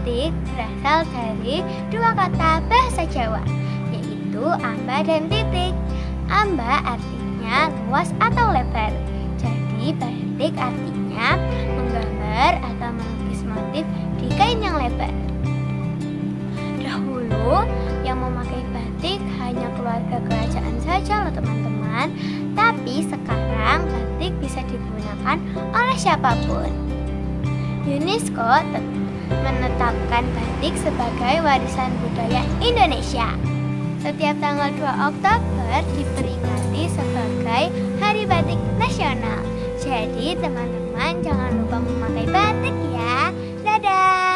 Batik berasal dari dua kata bahasa Jawa, yaitu amba dan titik. Amba artinya luas atau lebar. Jadi batik artinya menggambar atau melukis motif di kain yang lebar. Dahulu yang memakai batik hanya keluarga kerajaan saja loh teman-teman. Tapi sekarang batik bisa digunakan oleh siapapun. UNESCO menetapkan batik sebagai warisan budaya Indonesia. Setiap tanggal 2 Oktober diperingati sebagai Hari Batik Nasional. Jadi teman-teman jangan lupa memakai batik ya. Dadah!